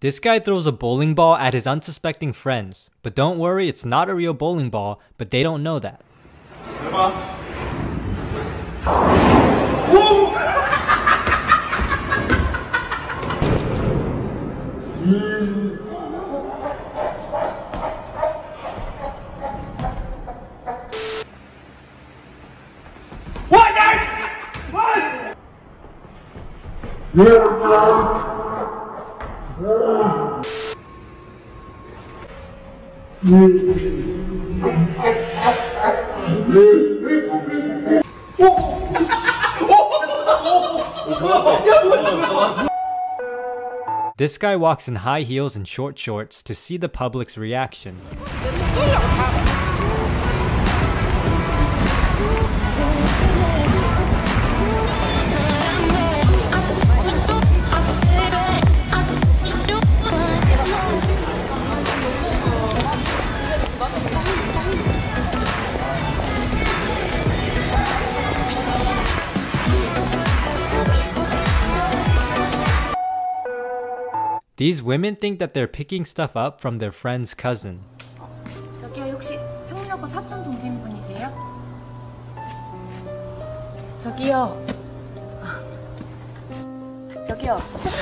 This guy throws a bowling ball at his unsuspecting friends, but don't worry, it's not a real bowling ball, but they don't know that. This guy walks in high heels and short shorts to see the public's reaction. These women think that they're picking stuff up from their friend's cousin. 저기요, 혹시 형민 오빠 사촌 동생분이세요? 저기요. 저기요.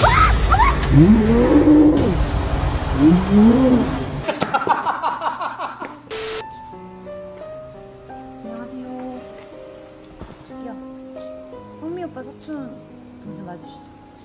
안녕하세요. 저기요. 형민 오빠 사촌 동생 맞으시죠?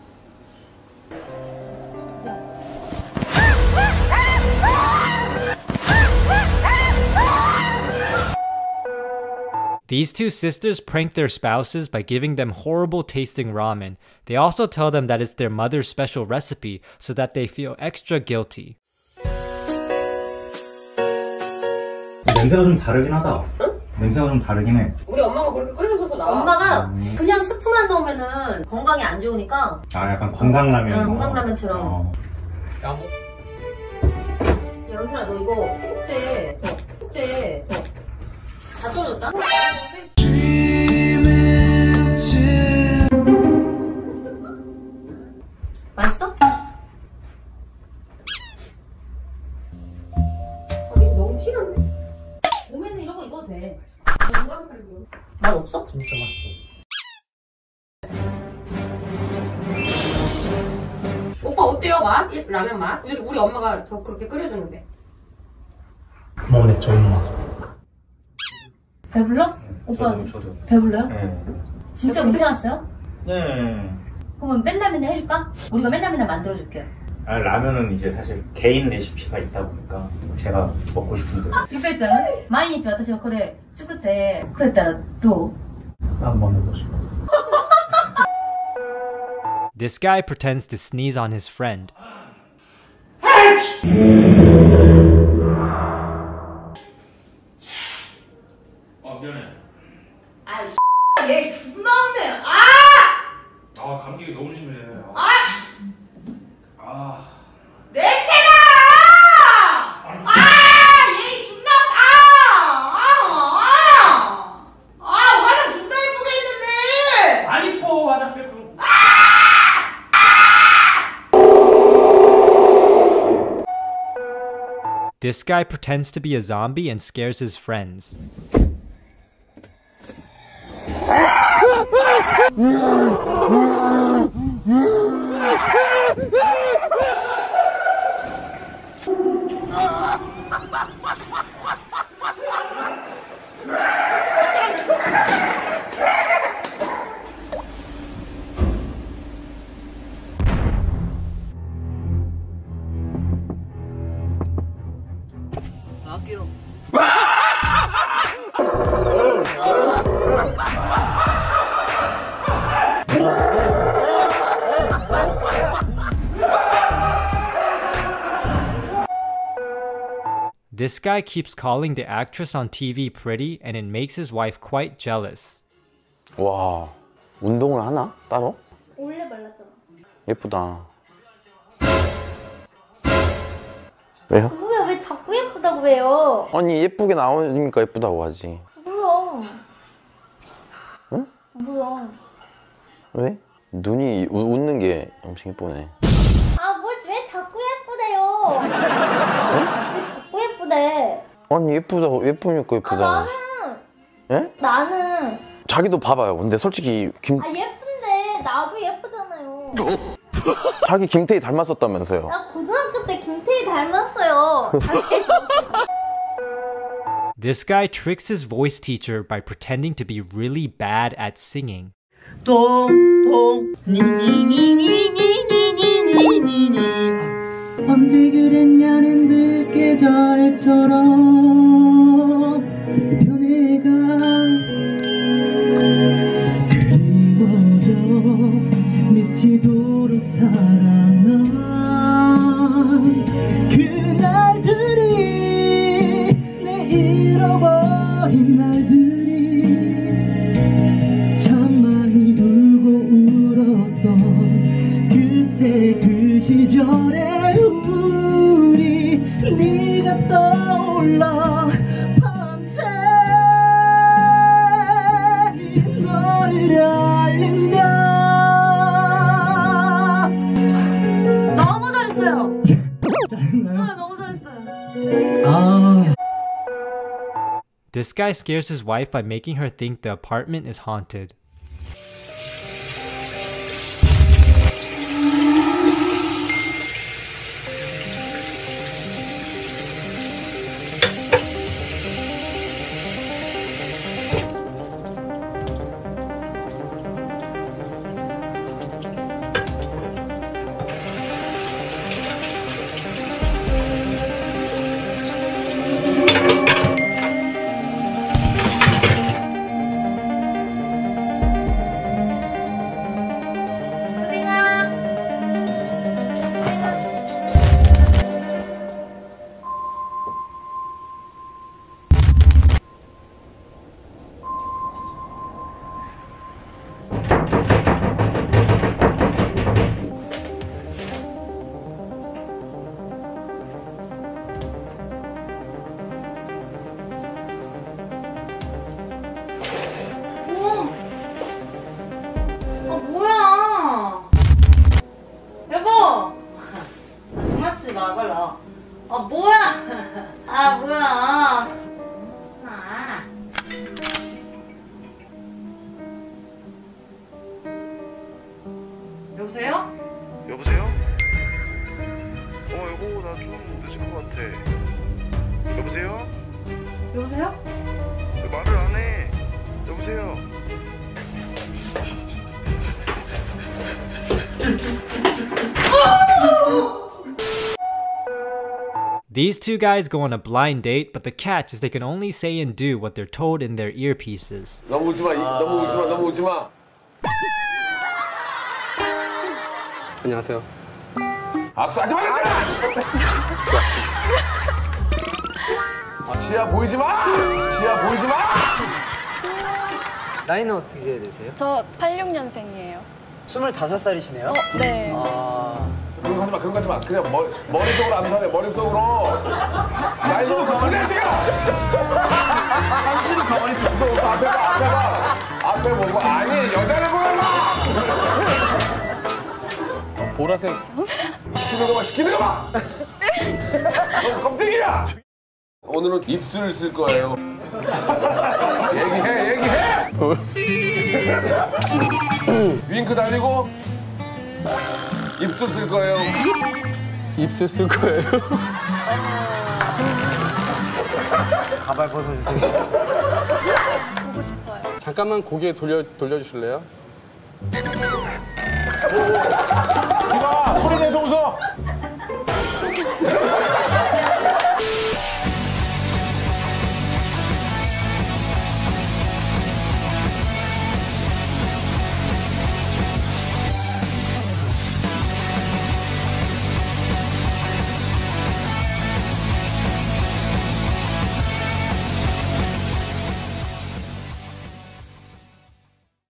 These two sisters prank their spouses by giving them horrible tasting ramen. They also tell them that it's their mother's special recipe so that they feel extra guilty. 냄새가 좀 다르긴 하다. 응? 냄새가 좀 다르긴 해. 우리 엄마가 그렇게 끓여줘서 나와. 엄마가 그냥 스프만 넣으면은 건강에 안 좋으니까. 아, 약간 건강라면. 응, 건강라면처럼. 까먹. 영철아, 너 이거 소독돼. 소독돼. 다 떨어졌다? 맛있어? 이거 너무 튀는데? 봄에는 이런 거 입어도 돼. 맛 없어? 진짜 맛있어. 오빠 어때요? 맛? 라면 맛? 우리 엄마가 저 그렇게 끓여주는데. 먹네, 저 엄마. 배불러? 오빠 저도. 배불러요? 네. 진짜 괜찮았어요? 네. 그러면 맨날 해줄까? 우리가 맨날 만들어줄게요. 아, 라면은 이제 사실 개인 레시피가 있다 보니까 제가 먹고 싶은데. ゆっぺいちゃん、毎日私はこれ作ってくれたらどう? 난 먹고 싶어. This guy pretends to sneeze on his friend. 미안해. 아이 얘 존나 없네. 아, 감기가 너무 심해. 냄새나! 얘 존나 화장 존나 예쁘게 했는데. 안 이뻐, 화장 빼고. This guy pretends to be a zombie and scares his friends. This guy keeps calling the actress on TV pretty and it makes his wife quite jealous. 와, 운동을 하나? 따로? 원래 말랐잖아. 예쁘다. 왜요? 뭐야, 왜 자꾸 예쁘다고 해요? 아니, 예쁘게 나오니까 예쁘다고 하지. 뭐야? 응? 뭐야? 왜? 눈이 웃는 게 엄청 예쁘네. 아, 뭐 왜 자꾸 예쁘대요. 자꾸 예쁘대. 아니 예쁘다고 예쁘니까 예쁘다. 나는 자기도 봐봐요. 근데 솔직히 예쁜데 나도 예쁘잖아요. 자기 김태희 닮았었다면서요. 나 고등학교 때 김태희 닮았어요. This guy tricks his voice teacher by pretending to be really bad at singing. 언제 그랬냐는 늦계절처럼 변해가 그리워져 미치도록 사랑한 그날들이 내 잃어버린 날들이 참 많이 울고 울었던 그때 그 시절에 우리 네가 떠올라 밤새 이제 너를 알린다. 너무 잘했어요. 잘했나요? 너무 잘했어요. This guy scares his wife by making her think the apartment is haunted. 뭐야? 여보! 장난치지 마, 빨리 나와. 뭐야? 뭐야? 여보세요? 여보세요? 여보 나 좀 늦은 것 같아. 여보세요? 여보세요? 왜 말을 안 해? 여보세요? These two guys go on a blind date, but the catch is they can only say and do what they're told in their earpieces. 너무 웃지 마, 너무 웃지 마, 너무 웃지 마. 안녕하세요. 악수하지 말랬잖아. 지아 보이지 마. 지아 보이지 마. 나이는 어떻게 되세요? 저 86년생이에요. 25살이시네요? 네. 그런 거 하지 마, 그런 거 하지 마. 그냥 머릿속으로 암산해, 머릿속으로. 나이 너무 걱정해, 지금! 당신이 가만히 있어. 웃어, 앞에 봐. 앞에 보고. 아니, 여자를 보라, 마! 보라색. 시키는 거 봐! 너 껍데기야! 오늘은 입술 쓸 거예요. 얘기해! 윙크 다니고. 입술 쓸 거예요. 입술 쓸 거예요. 가발 벗어주세요. 보고 싶어요. 잠깐만 고개 돌려주실래요? 이봐, 소리 내서 웃어.